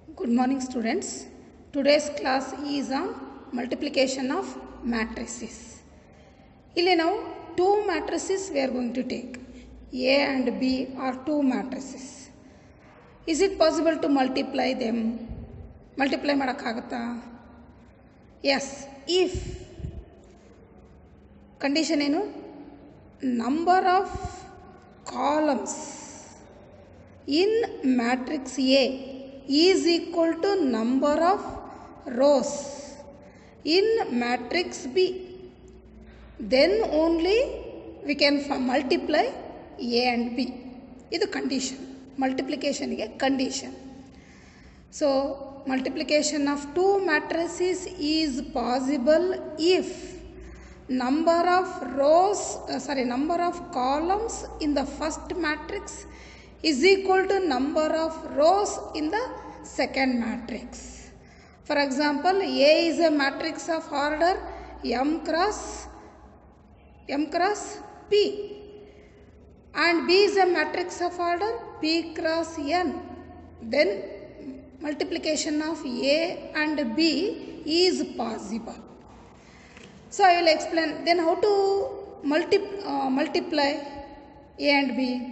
Good morning, students. Today's class is on multiplication of matrices. Here now two matrices we are going to take. A and B are two matrices. Is it possible to multiply them? Multiply madakagutta? Yes, if condition enu number of columns in matrix A is equal to number of rows in matrix B, then only we can multiply A and B. This is condition. Multiplication is a condition. So multiplication of two matrices is possible if number of number of columns in the first matrix is equal to number of rows in the second matrix. For example, A is a matrix of order m cross P and B is a matrix of order P cross N. Then multiplication of A and B is possible. So I will explain then how to multiply A and B,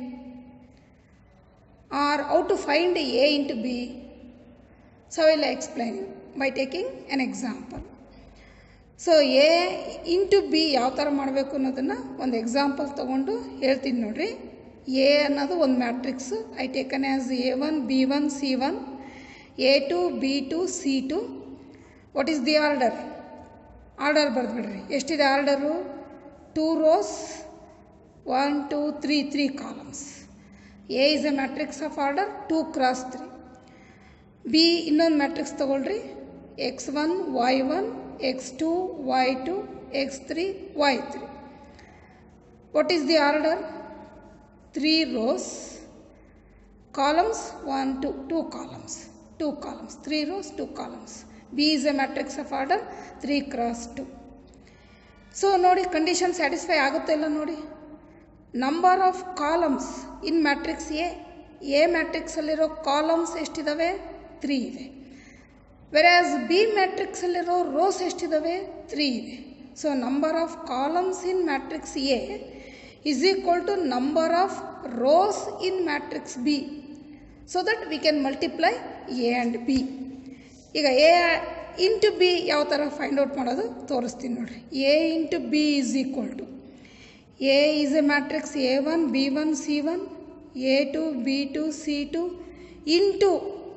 or how to find A into B. So I will explain by taking an example. So A into B ಯಾವ ಥರ ಮಾಡಬೇಕು ಅನ್ನೋದನ್ನು ಒಂದು example ತೊಗೊಂಡು ಹೇಳ್ತೀನಿ ನೋಡ್ರಿ. A ಅನ್ನೋದು ಒಂದು matrix I taken as A1 B1 C1 A2 B2 C2. What is the order? Order ಬರೆದ್ಬಿಡ್ರಿ. ಎಷ್ಟಿದೆ order? 2 rows 1 2 3 3 columns. A is a matrix of order 2 cross 3. B ಇನ್ನೊಂದು ಮ್ಯಾಟ್ರಿಕ್ಸ್ ತಗೊಳ್ರಿ. x1 y1 x2 y2 x3 y3. What is the order? 3 rows, columns 1 2 2 columns 2 columns 3 rows 2 columns. B is a matrix of order 3 cross 2. So ನೋಡಿ condition satisfy ಆಗುತ್ತೆ ಇಲ್ಲ ನೋಡಿ. Number of columns in matrix A ಮ್ಯಾಟ್ರಿಕ್ಸಲ್ಲಿರೋ columns ಎಷ್ಟಿದ್ದಾವೆ? 3 ಇವೆ. Whereas B ಮ್ಯಾಟ್ರಿಕ್ಸಲ್ಲಿರೋ rows ಎಷ್ಟಿದ್ದಾವೆ? 3 ಇವೆ. So number of columns in matrix A is equal to number of rows in matrix B, so that we can multiply A and B. ಈಗ A into B ಯಾವ ಥರ find out ಮಾಡೋದು ತೋರಿಸ್ತೀನಿ ನೋಡ್ರಿ. A into B is equal to A is a matrix A1 B1 C1 A2 B2 C2 into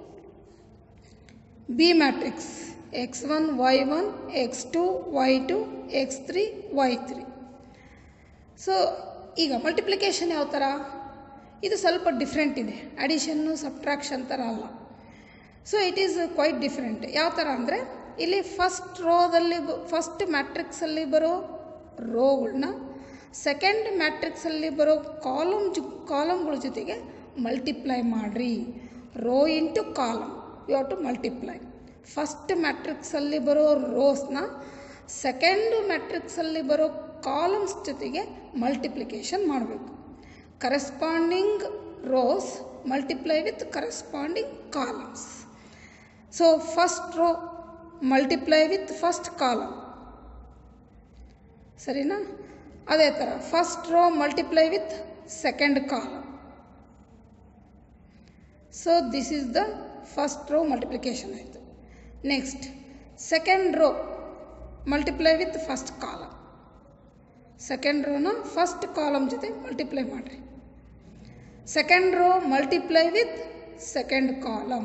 B matrix x1 y1 x2 y2 x3 y3. So ಈಗ multiplication ಯಾವ ಥರ? ಇದು ಸ್ವಲ್ಪ ಡಿಫ್ರೆಂಟ್ ಇದೆ. ಅಡಿಷನ್ನು ಸಬ್ಟ್ರಾಕ್ಷನ್ ಥರ ಅಲ್ಲ. So it is quite different. ಯಾವ ಥರ ಅಂದರೆ ಇಲ್ಲಿ ಫಸ್ಟ್ ಮ್ಯಾಟ್ರಿಕ್ಸಲ್ಲಿ ಬರೋ ರೋಗಳನ್ನ ಸೆಕೆಂಡ್ ಮ್ಯಾಟ್ರಿಕ್ಸಲ್ಲಿ ಬರೋ ಕಾಲಮ್ಗಳ ಜೊತೆಗೆ ಮಲ್ಟಿಪ್ಲೈ ಮಾಡಿರಿ. Row into column you have to multiply. First ಮ್ಯಾಟ್ರಿಕ್ಸಲ್ಲಿ ಬರೋ ರೋಸ್ನ ಸೆಕೆಂಡ್ ಮ್ಯಾಟ್ರಿಕ್ಸಲ್ಲಿ ಬರೋ ಕಾಲಮ್ಸ್ ಜೊತೆಗೆ ಮಲ್ಟಿಪ್ಲಿಕೇಶನ್ ಮಾಡಬೇಕು. Corresponding rows multiply with corresponding columns. So first row multiply with first column, ಸರಿನಾ? ಅದೇ ಥರ first row multiply with second column. So this is the first row multiplication ಆಯಿತು. Next second row multiply with first column. Second ರೋನ first column ಜೊತೆ multiply ಮಾಡಿರಿ. Second row multiply with second column.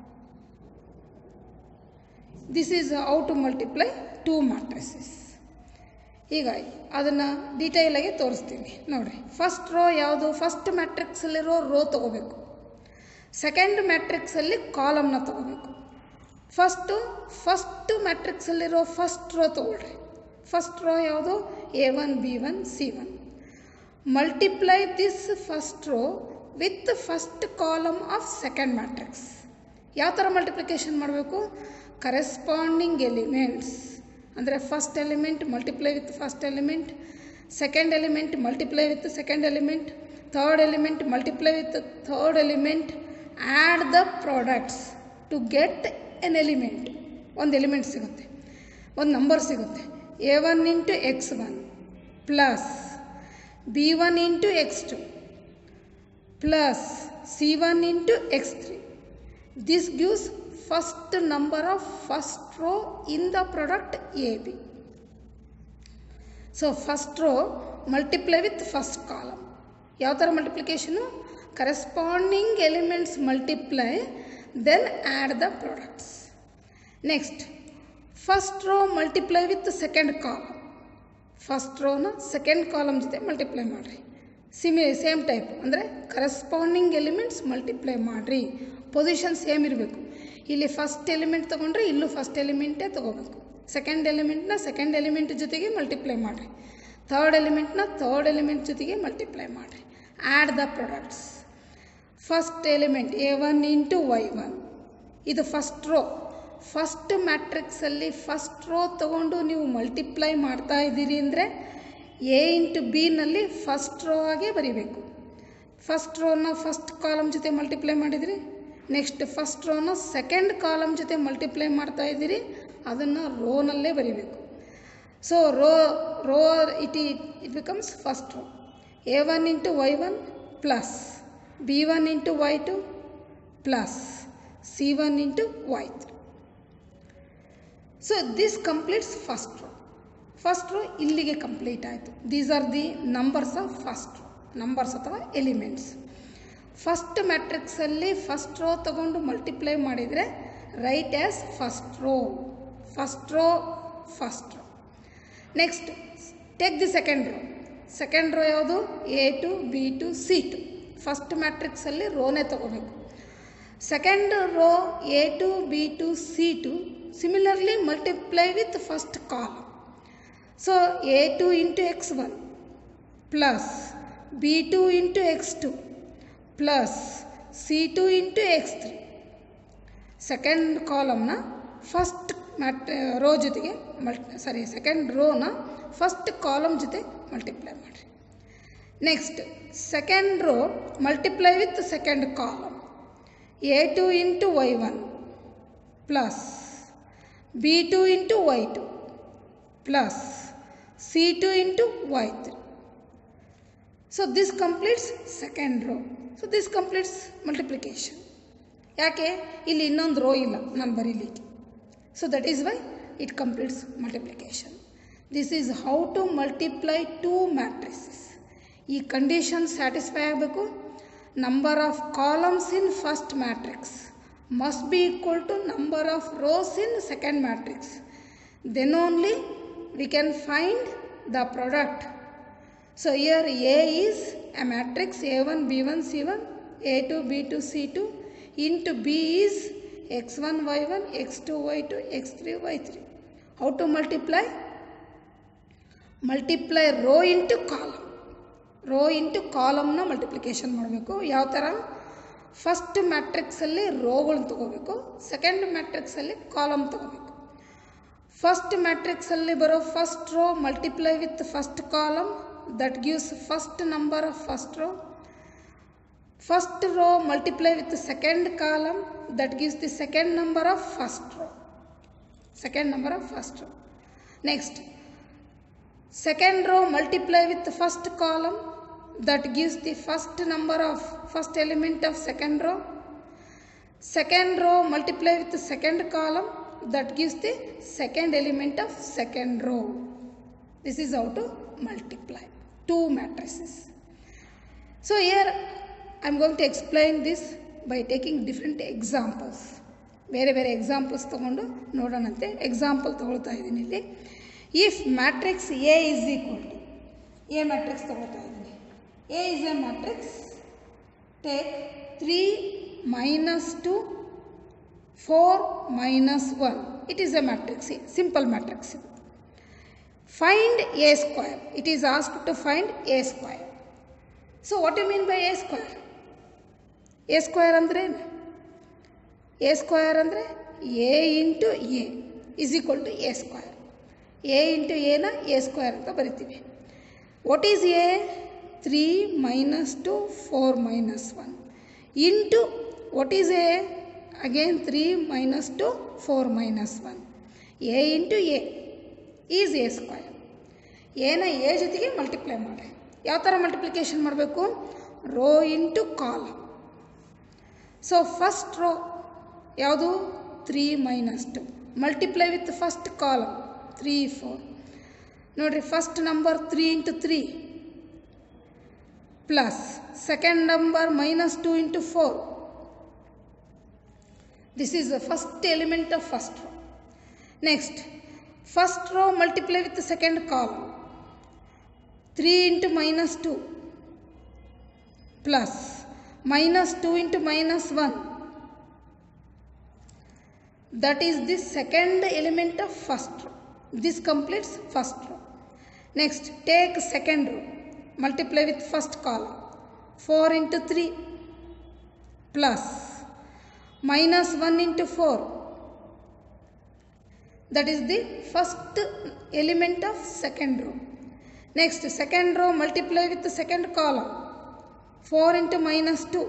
This is how to multiply two matrices. ಈಗ ಅದನ್ನು ಡೀಟೇಲಾಗಿ ತೋರಿಸ್ತೀನಿ ನೋಡಿರಿ. First row ಯಾವುದು? ಫಸ್ಟ್ ಮ್ಯಾಟ್ರಿಕ್ಸಲ್ಲಿರೋ ರೋ ತೊಗೋಬೇಕು. ಸೆಕೆಂಡ್ ಮ್ಯಾಟ್ರಿಕ್ಸಲ್ಲಿ ಕಾಲಮ್ನ ತೊಗೋಬೇಕು. ಫಸ್ಟ್ ಮ್ಯಾಟ್ರಿಕ್ಸಲ್ಲಿರೋ ಫಸ್ಟ್ ರೋ ತೊಗೊಳ್ರಿ. ಫಸ್ಟ್ ರೋ ಯಾವುದು? A1 B1 C1. Multiply this first row with first column of second matrix. ಯಾವ ಥರ ಮಲ್ಟಿಪ್ಲಿಕೇಶನ್ ಮಾಡಬೇಕು? ಕರೆಸ್ಪಾಂಡಿಂಗ್ ಎಲಿಮೆಂಟ್ಸ್ ಅಂದರೆ first element multiply with first element, second element multiply with second element, third element multiply with third element, add the products to get an element. ಒಂದು element ಸಿಗುತ್ತೆ, ಒಂದು number ಸಿಗುತ್ತೆ. a1 into x1 plus b1 into x2 plus c1 into x3. This gives first number of first row in the product AB. So first row multiply with first column. ಯಾವ ಥರ multiplication? Corresponding elements multiply then add the products. Next first row multiply with second column. First ರೋನ second column ಜೊತೆ multiply ಮಾಡಿರಿ. Same type ಅಂದರೆ corresponding elements multiply ಮಾಡಿರಿ. Position same ಇರಬೇಕು. ಇಲ್ಲಿ first element ತೊಗೊಂಡ್ರೆ ಇಲ್ಲೂ ಫಸ್ಟ್ ಎಲಿಮೆಂಟೇ ತೊಗೋಬೇಕು. ಸೆಕೆಂಡ್ ಎಲಿಮೆಂಟ್ನ ಸೆಕೆಂಡ್ ಎಲಿಮೆಂಟ್ ಜೊತೆಗೆ ಮಲ್ಟಿಪ್ಲೈ ಮಾಡಿರಿ. ಥರ್ಡ್ ಎಲಿಮೆಂಟ್ನ ಥರ್ಡ್ ಎಲಿಮೆಂಟ್ ಜೊತೆಗೆ ಮಲ್ಟಿಪ್ಲೈ ಮಾಡಿರಿ. Add the products. First element a1 into y1, ಇದು ಫಸ್ಟ್ ರೋ. ಫಸ್ಟ್ ಮ್ಯಾಟ್ರಿಕ್ಸಲ್ಲಿ ಫಸ್ಟ್ ರೋ ತೊಗೊಂಡು ನೀವು ಮಲ್ಟಿಪ್ಲೈ ಮಾಡ್ತಾ ಇದ್ದೀರಿ ಅಂದರೆ a ಇಂಟು ಬಿನಲ್ಲಿ ಫಸ್ಟ್ ರೋ ಆಗೇ ಬರೀಬೇಕು. ಫಸ್ಟ್ ರೋನ ಫಸ್ಟ್ ಕಾಲಮ್ ಜೊತೆ ಮಲ್ಟಿಪ್ಲೈ ಮಾಡಿದಿರಿ. ನೆಕ್ಸ್ಟ್ ಫಸ್ಟ್ ರೋನ ಸೆಕೆಂಡ್ ಕಾಲಮ್ ಜೊತೆ ಮಲ್ಟಿಪ್ಲೈ ಮಾಡ್ತಾ ಇದ್ದೀರಿ, ಅದನ್ನು ರೋನಲ್ಲೇ ಬರೀಬೇಕು. So row it becomes first row. a1 into y1 plus b1 into y2 plus c1 into y3. So this completes first row. First row ಇಲ್ಲಿಗೆ ಕಂಪ್ಲೀಟ್ ಆಯಿತು. These are the numbers of first row. Numbers ಅಥವಾ elements. First ಮ್ಯಾಟ್ರಿಕ್ಸಲ್ಲಿ first row ತಗೊಂಡು multiply ಮಾಡಿದರೆ write as first row. First row first row. Next take the second row. Second row ಯಾವುದು? a2 b2 c2. First ಮ್ಯಾಟ್ರಿಕ್ಸಲ್ಲಿ ರೋನೇ ತೊಗೋಬೇಕು. Second row a2 b2 c2 similarly multiply with first column. So a2 into x1 plus b2 into x2 plus c2 into x3. Second ಕಾಲಮ್ನ first row ಜೊತೆಗೆ second ರೋನ first column ಜೊತೆ multiply ಮಾಡಿರಿ. Next second row multiply with second column. a2 into y1 plus b2 into y2 plus c2 into y3. So this completes second row. So this completes multiplication. ಯಾಕೆ? ಇಲ್ಲಿ ಇನ್ನೊಂದು row ಇಲ್ಲ ನಾನು ಬರೀಲಿಕ್ಕೆ. So that is why it completes multiplication. This is how to multiply two matrices. ಈ condition satisfy ಆಗಬೇಕು. Number of columns in first matrix must be equal to number of rows in second matrix. Then only we can find the product. So here A is a matrix A1 B1 C1 A2 B2 C2 into B is X1 Y1 X2 Y2 X3 Y3. How to multiply? Multiply row into column. Row into column na multiplication ಮಾಡಬೇಕು. ಯಾವ ಥರ? First ಮ್ಯಾಟ್ರಿಕ್ಸಲ್ಲಿ ರೋಗಳನ್ನ ತಗೋಬೇಕು, second ಮ್ಯಾಟ್ರಿಕ್ಸಲ್ಲಿ column ತಗೋಬೇಕು. First ಮ್ಯಾಟ್ರಿಕ್ಸಲ್ಲಿ ಬರೋ first row multiply with first column, that gives first number of first row. First row multiply with second column, that gives the second number of first row. Second number of first row. Next second row multiply with first column, that gives the first number of first element of second row. Second row multiply with the second column, that gives the second element of second row. This is how to multiply two matrices. So here I am going to explain this by taking different examples. ಬೇರೆ ಬೇರೆ examples ತೊಗೊಂಡು ನೋಡೋಣಂತೆ. Example ತೊಗೊಳ್ತಾ ಇದ್ದೀನಿ ಇಲ್ಲಿ. If matrix A is equal to, A matrix ತೊಗೊಳ್ತಾ ಇದ್ದೀನಿ. A is a matrix. Take 3 minus 2 4 minus 1. It is a matrix, simple matrix. Find A square. It is asked to find A square. So what do you mean by A square? A square andre A square andre A into A is equal to A square. A into A na A square anta baritive. What is A? 3 minus 2 4 minus 1 into what is A? again 3 minus 2, 4 minus 1. A into A is A square. A ನ A ಜೊತೆಗೆ multiply ಮಾಡಿ. ಯಾವ ಥರ multiplication ಮಾಡಬೇಕು? Row into column. So first row ಯಾವುದು? 3 minus 2. Multiply with first column 3, 4. ನೋಡಿರಿ, first number 3 into 3 plus second number minus 2 into 4. This is the first element of first row. Next, first row multiply with the second column. 3 into minus 2 plus minus 2 into minus 1. That is the second element of first row. This completes first row. Next, take second row. Multiply with first column. 4 into 3 plus minus 1 into 4. That is the first element of second row. Next, second row multiply with the second column. 4 into minus 2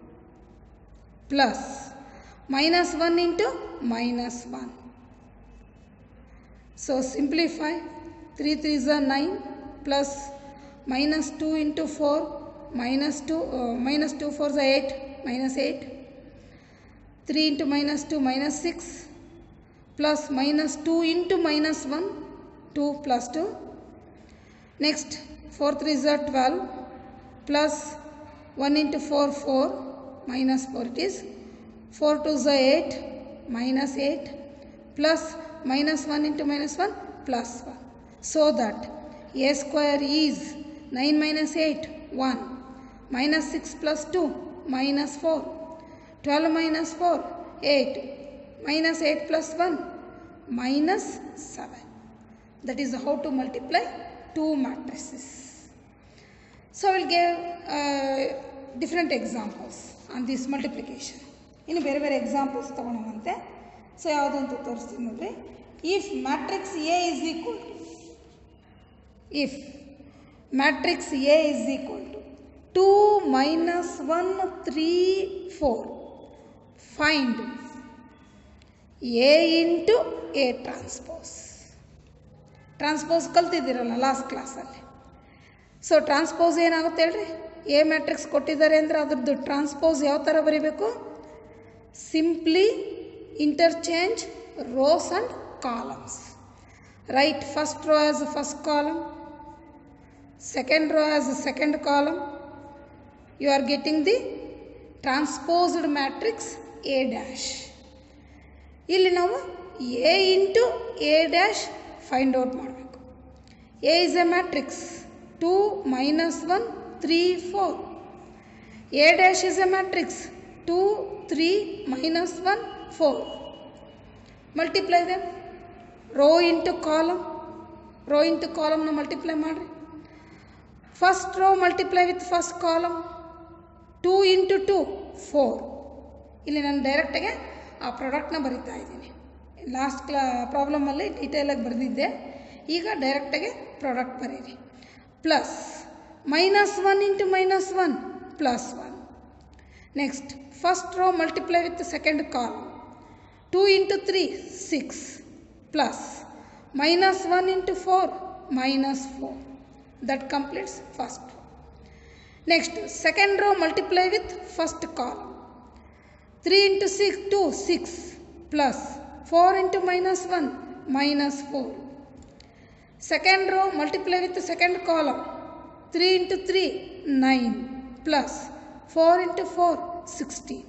plus minus 1 into minus 1. So simplify. 3 3s are 9 plus minus 2 into 4 minus 2 4s are 8 minus 8. 3 into minus 2 minus 6 plus minus 2 into minus 1, 2 plus 2. Next, 4 3s are 12 plus 1 into 4, 4 minus 4 it is. 4 2s are 8 minus 8 plus minus 1 into minus 1 plus 1. So that A square is 9 minus 8, 1, minus 6 plus 2, minus 4, 12 minus 4, 8, minus 8 plus 1, minus 7. That is how to multiply two matrices. So I will give different examples on this multiplication. ಇನ್ನು ಬೇರೆ ಬೇರೆ examples ತೊಗೊಳೋಣಂತೆ. So ಯಾವುದು ಅಂತ ತೋರಿಸ್ತೀನಿ ನೋಡ್ರಿ. If matrix A is equal to if matrix A is equal to 2 minus 1 3 4, find A into A transpose. Transpose ಕಲ್ತಿದ್ದೀರಲ್ಲ last ಕ್ಲಾಸಲ್ಲಿ. So transpose ಏನಾಗುತ್ತೆ ಹೇಳ್ರಿ? ಎ ಮ್ಯಾಟ್ರಿಕ್ಸ್ ಕೊಟ್ಟಿದ್ದಾರೆ ಅಂದರೆ ಅದ್ರದ್ದು ಟ್ರಾನ್ಸ್ಪೋಸ್ ಯಾವ ಥರ ಬರೀಬೇಕು? Simply interchange rows and columns. Write first row as the first column, second row as the second column. You are getting the transposed matrix A dash. ಇಲ್ಲಿ ನಾವು A into A dash find out ಮಾಡಬೇಕು. A is a matrix 2 minus 1 3 4. A dash is a matrix 2 3 minus 1 4. Multiply them. Row into ಕಾಲಮ್ನ multiply ಮಾಡಿರಿ. First row multiply with first column 2 into 2 4. ಇಲ್ಲಿ ನಾನು ಡೈರೆಕ್ಟಾಗೆ ಆ ಪ್ರಾಡಕ್ಟ್ನ ಬರಿತಾ ಇದ್ದೀನಿ. ಲಾಸ್ಟ್ ಪ್ರಾಬ್ಲಮಲ್ಲಿ ಡೀಟೇಲಾಗಿ ಬರೆದಿದ್ದೆ. ಈಗ ಡೈರೆಕ್ಟಾಗೆ ಪ್ರಾಡಕ್ಟ್ ಬರೀರಿ. Plus minus 1 into minus 1 plus 1. Next, first row multiply with the second column. 2 into 3 6 plus minus 1 into 4 minus 4. That completes first row. Next, second row multiply with first column. 3 into 6 2 6 plus 4 into minus 1 minus 4. Second row multiply with the second column. 3 into 3 9 plus 4 into 4 16.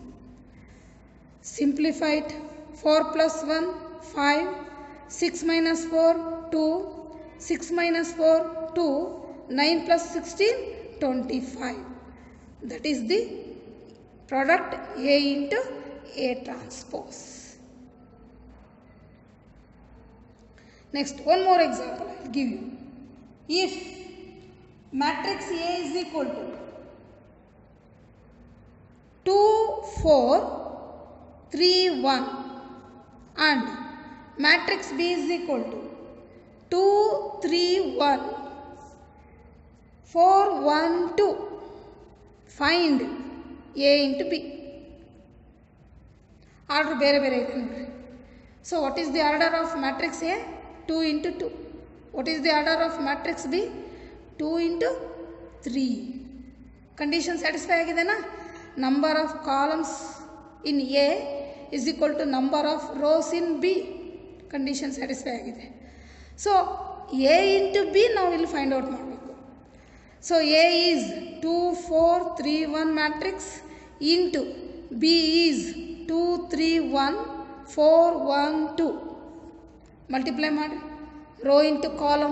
Simplify it. 4 plus 1 5. 6 minus 4 2. 6 minus 4 2. 9 plus 16 25. That is the product A into A transpose. Next, one more example I will give you. If matrix A is equal to 2 4 3 1 and matrix B is equal to 2 3 1 4 1 2, find A into B. Order ಬೇರೆ ಬೇರೆ ಇದೆ ನೋಡಿರಿ. So what is the order of matrix A? 2 into 2. What is the order of matrix B? 2 into 3. Condition satisfy ಆಗಿದೆನಾ? Number of columns in A is equal to number of rows in B. Condition satisfy ಆಗಿದೆ. So A into B ನಾವು ಇಲ್ಲಿ find out ಮಾಡಬೇಕು. So A is 2 4 3 1 matrix into B is 2 3 1 4 1 2. Multiply ಮಾಡಿ. Row into column,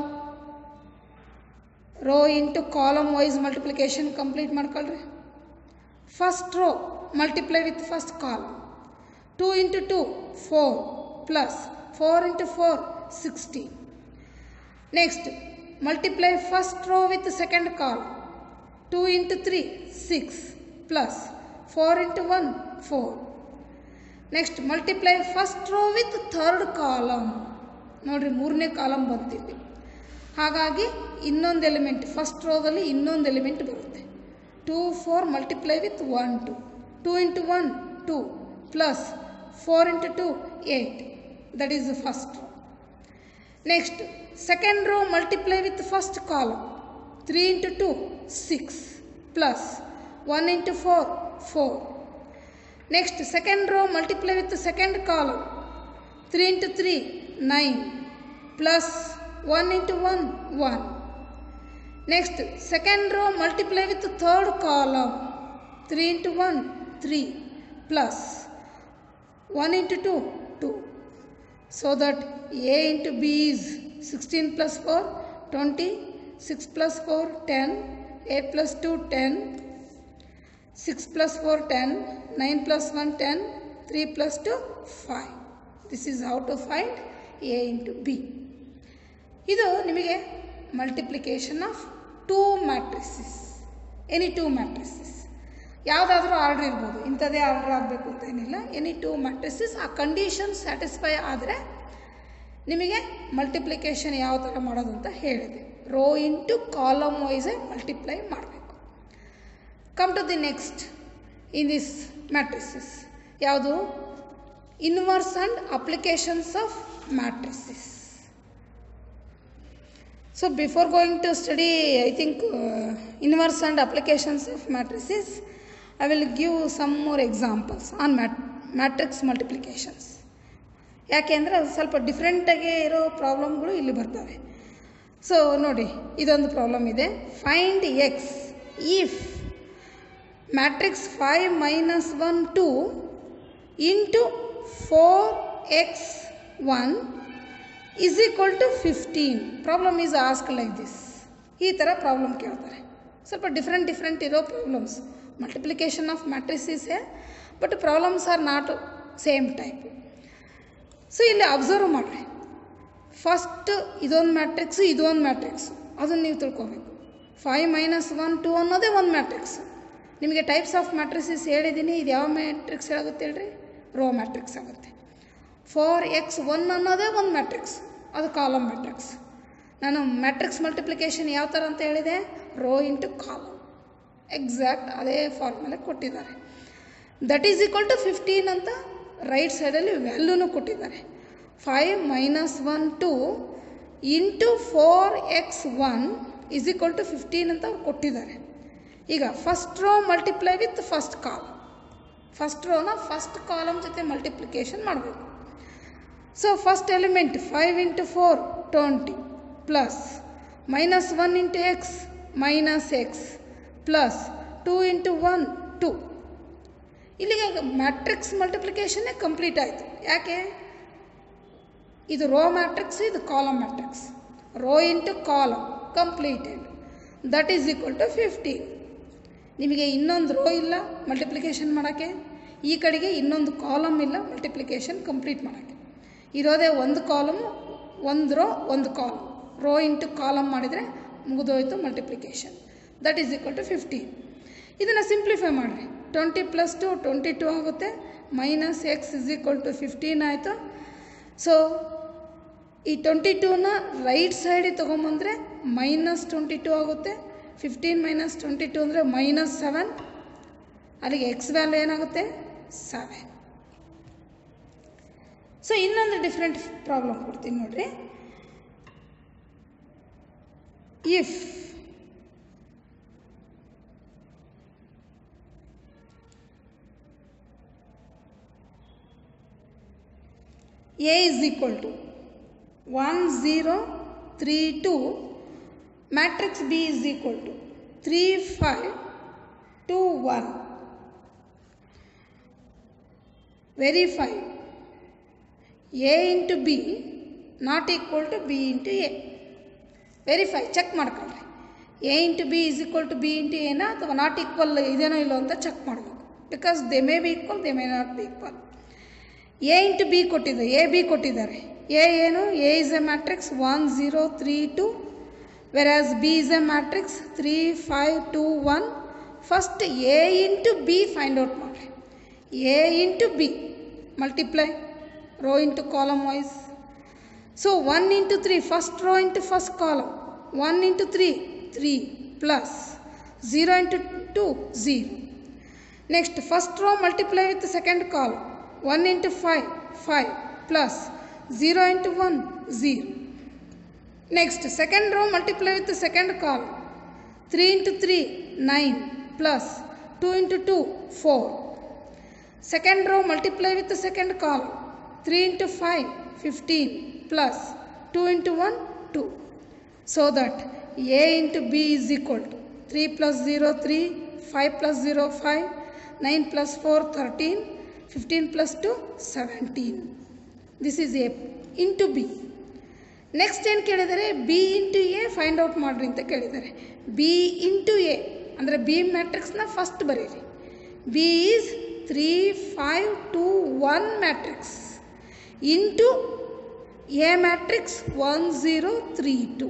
row into column wise multiplication complete ಮಾಡ್ಕೊಳ್ರಿ. First row multiply with first column. 2 into 2 4 plus 4 into 4 16. Next multiply first row with the second column. 2 into 3 6 plus 4 into 1 4. Next multiply first row with third column. ನೋಡ್ರಿ ಮೂರನೇ column ಬಂತಿದೆ, ಹಾಗಾಗಿ ಇನ್ನೊಂದು element first ರೋದಲ್ಲಿ ಇನ್ನೊಂದು element ಬರುತ್ತೆ. 2 4 multiply with 1 2. 2 into 1 2 plus 4 into 2 8. That is the first row. Next second row multiply with the first column. 3 into 2 6 plus 1 into 4 4. Next second row multiply with the second column. 3 into 3 9 plus 1 into 1 1. Next second row multiply with the third column. 3 into 1 3 plus 1 into 2 2. So that a into b is 16 plus 4 20, 6 plus 4 10, 8 plus 2 10, 6 plus 4 10, 9 plus 1 10, 3 plus 2 5. This is how to find a into b. ಇದು ನಿಮಗೆ multiplication of 2 matrices, any 2 matrices. ಯಾವುದಾದ್ರೂ order ಇರ್ಬೋದು, ಇಂಥದ್ದೇ order ಆಗಬೇಕು ಅಂತ ಏನಿಲ್ಲ. Any 2 matrices ಆ condition satisfy ಆದರೆ ನಿಮಗೆ ಮಲ್ಟಿಪ್ಲಿಕೇಶನ್ ಯಾವ ಥರ ಮಾಡೋದು ಅಂತ ಹೇಳಿದೆ. ರೋ ಇಂಟು ಕಾಲಮ್ ವೈಸೇ ಮಲ್ಟಿಪ್ಲೈ ಮಾಡಬೇಕು. Come to the next in this matrices. ಯಾವುದು? Inverse and applications of matrices. So before going to study, I think inverse and applications of matrices, I will give some more examples on matrix multiplications. ಯಾಕೆಂದರೆ ಅದು ಸ್ವಲ್ಪ ಡಿಫ್ರೆಂಟಾಗಿ ಇರೋ ಪ್ರಾಬ್ಲಮ್ಗಳು ಇಲ್ಲಿ ಬರ್ತವೆ. So ನೋಡಿ, ಇದೊಂದು ಪ್ರಾಬ್ಲಮ್ ಇದೆ. Find x if matrix 5 minus 1 2 into 4x 1 is equal to 15. Problem is asked like this. ಈ ಥರ ಪ್ರಾಬ್ಲಮ್ ಕೇಳ್ತಾರೆ. ಸ್ವಲ್ಪ ಡಿಫ್ರೆಂಟ್ ಇರೋ problems. Multiplication of matrices but problems are not same type. So ಇಲ್ಲಿ ಅಬ್ಸರ್ವ್ ಮಾಡಿರಿ. ಫಸ್ಟ್ ಇದೊಂದು matrix, ಇದೊಂದು matrix, ಅದನ್ನು ನೀವು ತಿಳ್ಕೊಬೇಕು. 5 minus 1 2 ಅನ್ನೋದೇ ಒಂದು ಮ್ಯಾಟ್ರಿಕ್ಸ್. ನಿಮಗೆ ಟೈಪ್ಸ್ ಆಫ್ ಮ್ಯಾಟ್ರಿಸಸ್ ಹೇಳಿದ್ದೀನಿ. ಇದು ಯಾವ ಮ್ಯಾಟ್ರಿಕ್ಸ್ ಆಗುತ್ತೆ ಹೇಳ್ರಿ? ರೋ ಮ್ಯಾಟ್ರಿಕ್ಸ್ ಆಗುತ್ತೆ. 4x1 ಅನ್ನೋದೇ ಒಂದು ಮ್ಯಾಟ್ರಿಕ್ಸ್, ಅದು ಕಾಲಮ್ ಮ್ಯಾಟ್ರಿಕ್ಸ್. ನಾನು ಮ್ಯಾಟ್ರಿಕ್ಸ್ ಮಲ್ಟಿಪ್ಲಿಕೇಶನ್ ಯಾವ ಥರ ಅಂತ ಹೇಳಿದೆ? Row into column. ಎಕ್ಸಾಕ್ಟ್ ಅದೇ ಫಾರ್ಮುಲೆ ಕೊಟ್ಟಿದ್ದಾರೆ. ದಟ್ ಈಸ್ ಈಕ್ವಲ್ ಟು 15 ಅಂತ ರೈಟ್ ಸೈಡಲ್ಲಿ ವ್ಯಾಲ್ಯೂನು ಕೊಟ್ಟಿದ್ದಾರೆ. 5 minus 1 2 into 4x1 is equal to 15 ಅಂತ ಅವ್ರು ಕೊಟ್ಟಿದ್ದಾರೆ. ಈಗ first row multiply with first column. First ರೋನ ಫಸ್ಟ್ ಕಾಲಮ್ ಜೊತೆ ಮಲ್ಟಿಪ್ಲಿಕೇಶನ್ ಮಾಡಬೇಕು. So first element 5 into 4 20 plus minus 1 into x minus x plus 2 into 1 2. ಇಲ್ಲಿಗೆ ಮ್ಯಾಟ್ರಿಕ್ಸ್ ಮಲ್ಟಿಪ್ಲಿಕೇಶನ್ನೇ ಕಂಪ್ಲೀಟ್ ಆಯಿತು. ಯಾಕೆ? ಇದು ರೋ ಮ್ಯಾಟ್ರಿಕ್ಸ್, ಇದು column matrix. Row into column completed. That is equal to 15. ನಿಮಗೆ ಇನ್ನೊಂದು ರೋ ಇಲ್ಲ ಮಲ್ಟಿಪ್ಲಿಕೇಶನ್ ಮಾಡೋಕ್ಕೆ, ಈ ಕಡೆಗೆ ಇನ್ನೊಂದು ಕಾಲಮ್ ಇಲ್ಲ ಮಲ್ಟಿಪ್ಲಿಕೇಶನ್ ಕಂಪ್ಲೀಟ್ ಮಾಡೋಕ್ಕೆ. ಇರೋದೇ ಒಂದು ಕಾಲಮು, ಒಂದು ರೋ, ಒಂದು ಕಾಲಮ್. ರೋ ಇಂಟು ಕಾಲಮ್ ಮಾಡಿದರೆ ಮುಗಿದೋಯ್ತು multiplication. That is equal to 15. ಇದನ್ನು ಸಿಂಪ್ಲಿಫೈ ಮಾಡಿರಿ. 20 plus 2 22 ಆಗುತ್ತೆ. Minus x is equal to 15 ಆಯಿತು. ಸೊ ಈ 22ನ ರೈಟ್ ಸೈಡಿಗೆ ತೊಗೊಂಬಂದರೆ ಮೈನಸ್ 22 ಆಗುತ್ತೆ. 15 minus 22 ಅಂದರೆ -7. ಅಲ್ಲಿಗೆ ಎಕ್ಸ್ ವ್ಯಾಲ್ಯೂ ಏನಾಗುತ್ತೆ? 7. ಸೊ ಇನ್ನೊಂದು ಡಿಫ್ರೆಂಟ್ ಪ್ರಾಬ್ಲಮ್ ಕೊಡ್ತೀನಿ ನೋಡ್ರಿ. If A is equal to 1 0 3 2, matrix B is equal to 3 5 2 1. Verify A into B not equal to B into A. Verify, check ಮಾಡ್ಕೊಳ್ಳಿ. A into B is equal to B into A ನಾ ಅಥವಾ not equal ಇದೇನೋ ಇಲ್ಲೋ ಅಂತ check ಮಾಡಬೇಕು. Because they may be equal, they may not be equal. A into B ಕೊಟ್ಟಿದ್ದಾರೆ, A B ಕೊಟ್ಟಿದ್ದಾರೆ. A ಏನು? A is a matrix 1 0 3 2, whereas B is a matrix 3 5 2 1. First A into B find out ಮಾಡಿ. A into B multiply row into column wise. So 1 into 3, first row into first column. 1 into 3 3 plus 0 into 2 0. Next first row multiply with the second column. 1 into 5 5 plus 0 into 1 0. Next second row multiply with the second column. 3 into 3 9 plus 2 into 2 4. Second row multiply with the second column. 3 into 5 15 plus 2 into 1 2. So that A into B is equal to 3 plus 0 3, 5 plus 0 5, 9 plus 4 13, 15 plus 2 17. This is A into B. Next ಏನು ಕೇಳಿದರೆ B into A find out ಮಾಡ್ರಿ ಅಂತ ಕೇಳಿದ್ದಾರೆ. B into A ಅಂದರೆ B ಮ್ಯಾಟ್ರಿಕ್ಸ್ನ first ಬರೀರಿ. B is 3 5 2 1 matrix into A matrix 1 0 3 2.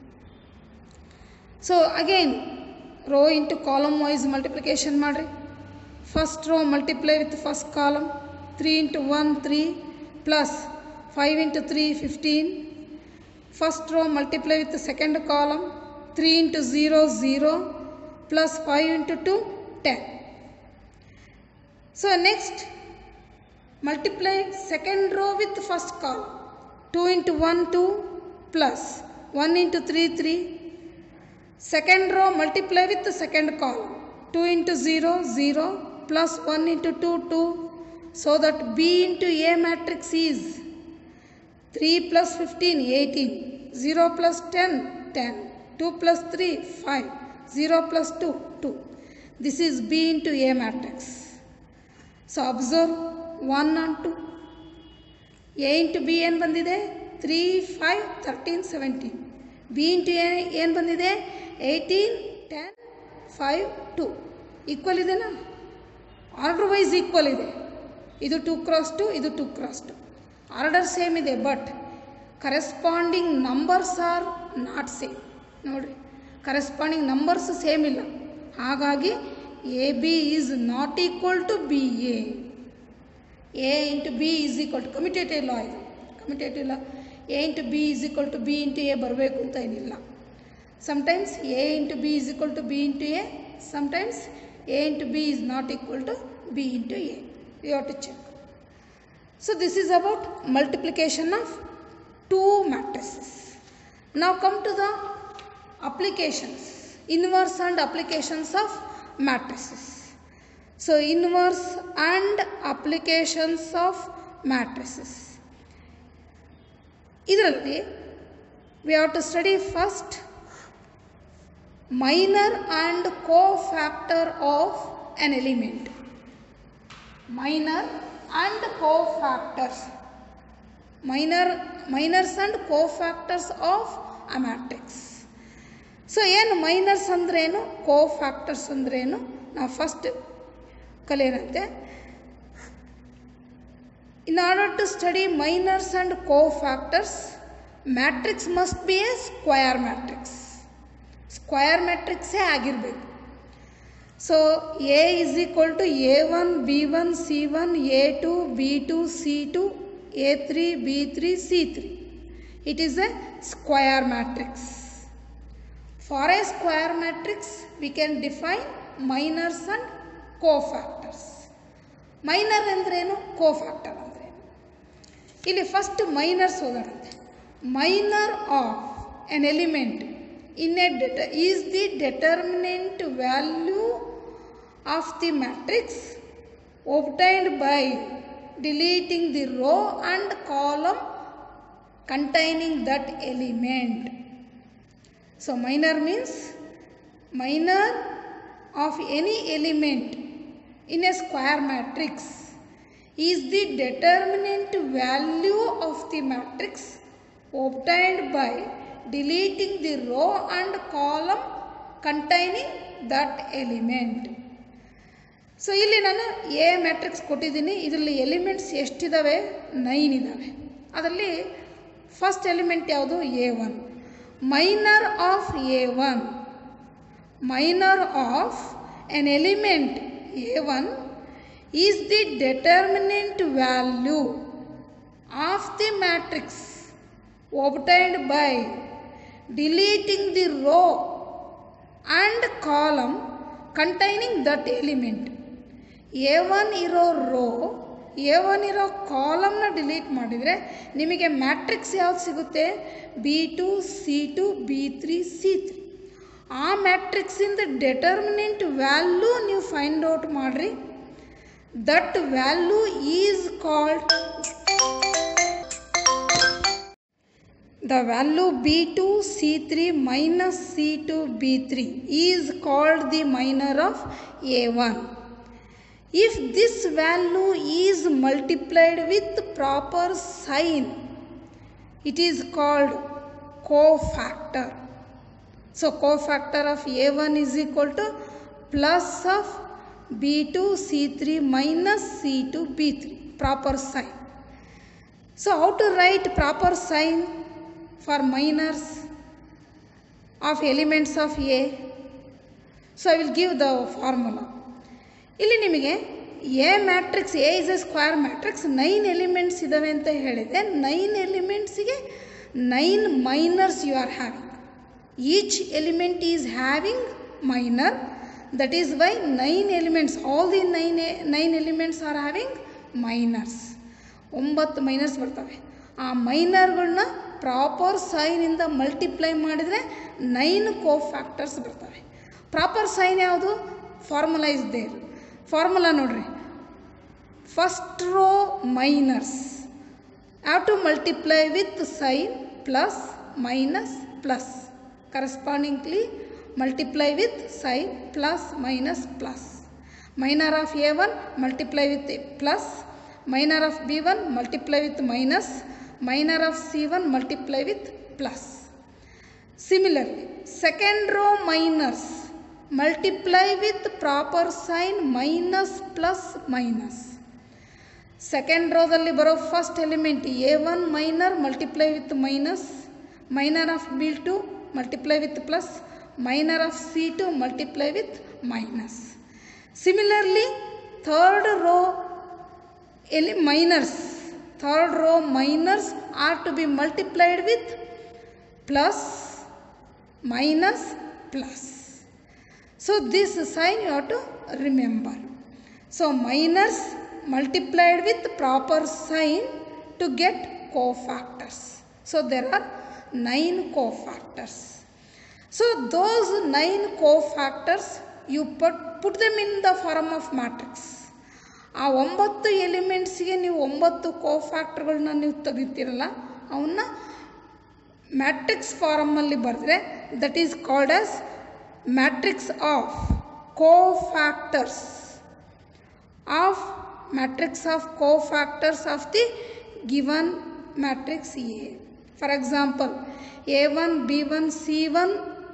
So again row into column wise multiplication ಮಾಡಿರಿ. First row multiply with the first column. 3 into 1 3 plus 5 into 3 15. First row multiply with the second column. 3 into 0 0 plus 5 into 2 10. So next multiply second row with the first column. 2 into 1 2 plus 1 into 3 3. Second row multiply with the second column. 2 into 0 0 plus 1 into 2 2. So that B into A matrix is 3 plus 15 18, 0 plus 10 10, 2 plus 3 5, 0 plus 2 2. This is B into A matrix. So observe 1 and 2. A into B ಏನು ಬಂದಿದೆ? 3 5 13 17. B into A ಏನು ಬಂದಿದೆ? 18 10 5 2. Equal ಇದೆನಾ? Order wise equal ಇದೆ. ಇದು 2 cross 2, ಇದು 2 cross 2. Order same ಇದೆ, but corresponding numbers are not same. ನೋಡಿರಿ, ಕರೆಸ್ಪಾಂಡಿಂಗ್ ನಂಬರ್ಸ್ ಸೇಮ್ ಇಲ್ಲ. ಹಾಗಾಗಿ A B is not equal to B A. A into B is equal to commutative law ಇದು. Commutative law A into B is equal to B into A ಬರಬೇಕು ಅಂತ ಏನಿಲ್ಲ. Sometimes A into B is equal to B into A, sometimes A into B is not equal to B into A. You have to check. So this is about multiplication of two matrices. Now come to the applications, inverse and applications of matrices. So inverse and applications of matrices. ಇದರಲ್ಲಿ we have to study first minor and cofactor of an element. Minor and cofactors. Minors and cofactors of a matrix. So ಏನು minors ಅಂದ್ರೇನು, cofactors ಅಂದ್ರೇನು ನಾವು first ಕಲಿಯೋಣಂತೆ. In order to study minors and cofactors, matrix must be a square matrix. Square ಮ್ಯಾಟ್ರಿಕ್ಸೇ ಆಗಿರಬೇಕು. So A is equal to A1 B1 C1 A2 B2 C2 A3 B3 C3. It is a square matrix. For a square matrix, we can define minors and cofactors. Minor ಅಂದ್ರೇನು, cofactor ಅಂದ್ರೇನು. ಇಲ್ಲಿ first minors ಹೋಗೋಣಂತೆ. Minor of an element in a is the determinant value of the matrix obtained by deleting the row and column containing that element. So minor means minor of any element in a square matrix is the determinant value of the matrix obtained by deleting the row and column containing that element. So ಇಲ್ಲಿ ನಾನು A matrix ಕೊಟ್ಟಿದ್ದೀನಿ. ಇದರಲ್ಲಿ elements ಎಷ್ಟಿದ್ದಾವೆ? 9 ಇದ್ದಾವೆ. ಅದರಲ್ಲಿ first element ಯಾವುದು? A1. Minor of A1, minor of an element A1 is the determinant value of the matrix obtained by deleting the row and column containing that element. A1 ಇರೋ rho, A1 ಇರೋ ಕಾಲಮ್ನ delete ಮಾಡಿದರೆ ನಿಮಗೆ matrix ಯಾವ್ದು ಸಿಗುತ್ತೆ? B2, C2, B3, C3. ಆ ಮ್ಯಾಟ್ರಿಕ್ಸಿಂದ determinant value ನೀವು ಫೈಂಡ್ ಔಟ್ ಮಾಡಿರಿ. That value is called the value B2 C3 minus C2 B3 is called the minor of A1. If this value is multiplied with proper sign, it is called cofactor. So cofactor of A1 is equal to plus of B2 C3 minus C2 B3, proper sign. So how to write proper sign for minors of elements of A? So I will give the formula. ಇಲ್ಲಿ ನಿಮಗೆ A matrix, A is a square matrix, 9 elements ಇದ್ದಾವೆ ಅಂತ ಹೇಳಿದೆ. 9 ಎಲಿಮೆಂಟ್ಸಿಗೆ 9 minors you are having. Each element is having minor. That is why 9 elements, all the 9 elements are having minors. 9 minors ಬರ್ತವೆ. ಆ ಮೈನರ್ಗಳನ್ನ proper ಸೈನಿಂದ multiply ಮಾಡಿದರೆ 9 cofactors ಬರ್ತವೆ. Proper sign ಯಾವುದು? Formula is there. Formula ನೋಡ್ರಿ. First row minors have to multiply with sign plus minus plus. Correspondingly multiply with sign plus minus plus. Minor of A1 multiply with plus, minor of B1 multiply with minus, minor of C1 multiply with plus. Similarly, second row minors multiply with proper sign minus plus minus. Second row dalli baro first element A1 minor multiply with minus, minor of B2 multiply with plus, minor of C2 multiply with minus. Similarly, third row minors, third row minors are to be multiplied with plus, minus, plus. So this sign you have to remember. So minors multiplied with proper sign to get cofactors. So there are 9 cofactors. So those 9 cofactors you put them in the form of matrix. ಆ 9 ಎಲಿಮೆಂಟ್ಸಿಗೆ ನೀವು 9 ಕೋಫ್ಯಾಕ್ಟರ್ಗಳನ್ನ ನೀವು ತೆಗಿತೀರಲ್ಲ, ಅವನ್ನ matrix ಫಾರಮಲ್ಲಿ ಬರೆದ್ರೆ that is called as matrix of cofactors of matrix of cofactors of the given matrix A. For example A1 B1 C1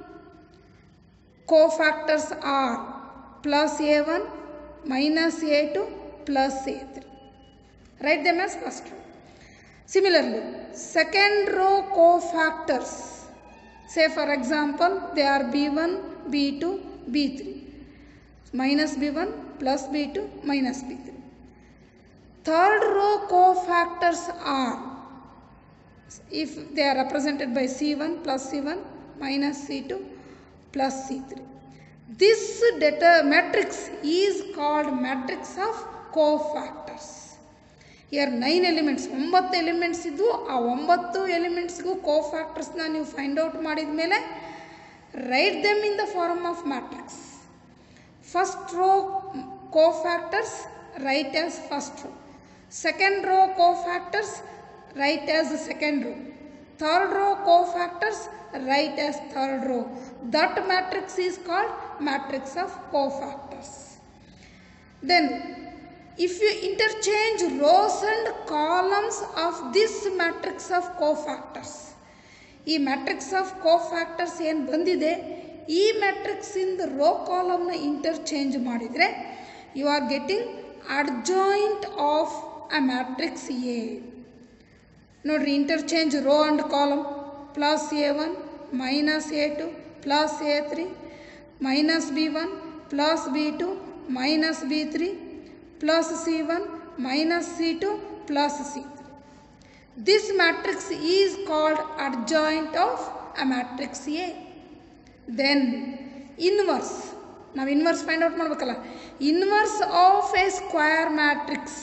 cofactors are plus A1 minus A2 plus A3. Write them as first row. Similarly, second row cofactors, say for example they are B1 B2 B3, minus B1 plus B2 minus B3. Third row cofactors are, if they are represented by C1 plus C1 minus C2 plus C3. This matrix is called matrix of cofactors. Here 9 elements 9 elements ಇದ್ದು ಆ 9 ಎಲಿಮೆಂಟ್ಸ್ಗೂ ಕೋಫ್ಯಾಕ್ಟರ್ಸ್ನ ನೀವು find out ಮಾಡಿದ ಮೇಲೆ write them in the form of matrix. First row cofactors write as first row, second row cofactors write as the second row, third row cofactors write as third row. That matrix is called matrix of cofactors. Then if you interchange rows and columns of this matrix of cofactors, ಈ matrix of cofactors ಏನು ಬಂದಿದೆ ಈ matrix ಇಂದ row column ನ interchange ಮಾಡಿದರೆ you are getting adjoint of a matrix A. ನೋಡ್ರಿ, interchange row and column plus A1 minus A2 plus A3 minus B1 plus B2 minus B3 plus C1 minus C2 plus C3. This matrix is called adjoint of a matrix A. Then inverse, ನಾವು inverse find out ಮಾಡಬೇಕಲ್ಲ. Inverse of a square matrix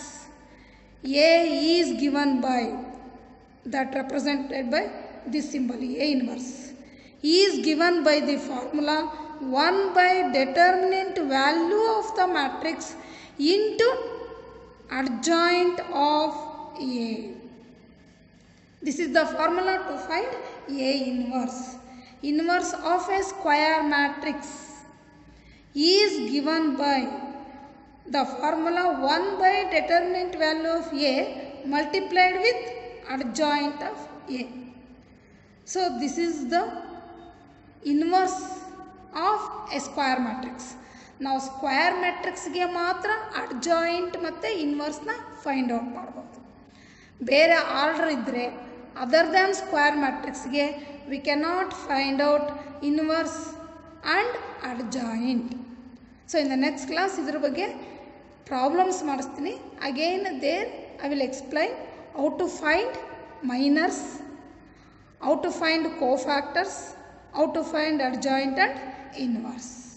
A is given by that represented by this symbol A inverse is given by the formula 1 by determinant value of the matrix into adjoint of A. This is the formula to find A inverse. Inverse of a square matrix is given by the formula 1 by determinant value of A multiplied with adjoint of A. So this is the inverse of a square matrix. ನಾವು square ಮ್ಯಾಟ್ರಿಕ್ಸ್ಗೆ ಮಾತ್ರ adjoint ಮತ್ತು ಇನ್ವರ್ಸ್ನ find out ಮಾಡ್ಬೋದು. ಬೇರೆ order ಇದ್ದರೆ other than square ಮ್ಯಾಟ್ರಿಕ್ಸ್ಗೆ we cannot find out inverse and adjoint. So in the next class ಇದ್ರ ಬಗ್ಗೆ ಪ್ರಾಬ್ಲಮ್ಸ್ ಮಾಡಿಸ್ತೀನಿ. Again there I will explain how to find minors, how to find cofactors, how to find adjoint and inverse.